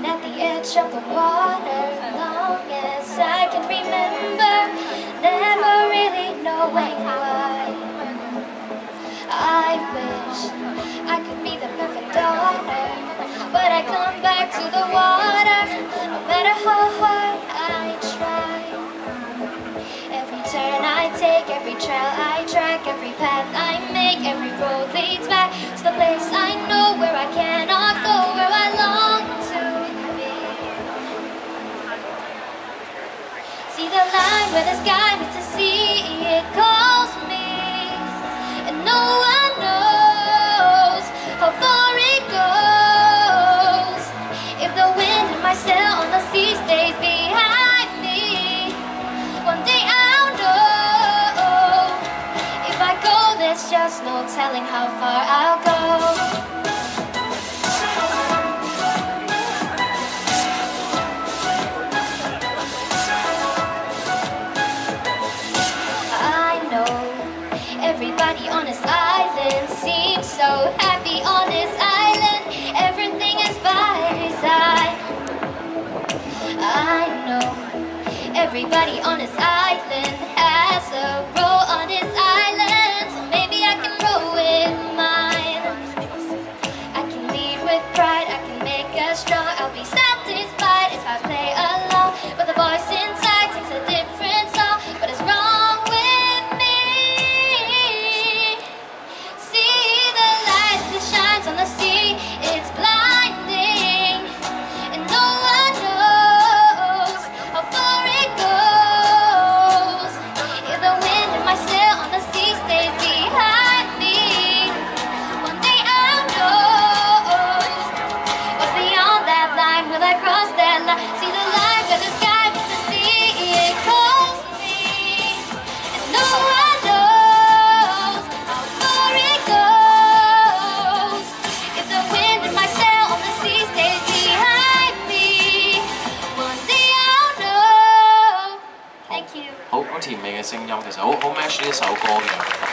at the edge of the water, long as I can remember, never really knowing why. I wish I could be the perfect daughter, but I come back to the water, no matter how hard I try. Every turn I take, every trail I track, every path I make, every road leads back to the place I know, where I cannot go, where I long to be. See the line where the sky meets the sea, it calls me, and no one knows how far it goes. If the wind in my sail on the sea stays behind me, one day I'll know. If I go, there's just no telling how far I'll go. Everybody on this island seems so happy on this island. Everything is by design. I know everybody on this island has a role on this island, so maybe I can roll with mine. I can lead with pride, I can make us strong. I'll be satisfied if I play along, but the voice inside sings a different song. But it's wrong with me. See the light that shines on the sea, it's blinding, and no one knows how far it goes. If the wind in my sail on the sea stays behind me, one day I'll know. What's beyond that line? Will I cross that line? See the line where the sky meets the sea, it calls me, and no one knows how far it goes. If the wind in my sail on the sea stays behind me, one day I'll know. Thank you. 好甜美嘅聲音，其實好 match 呢一首歌嘅。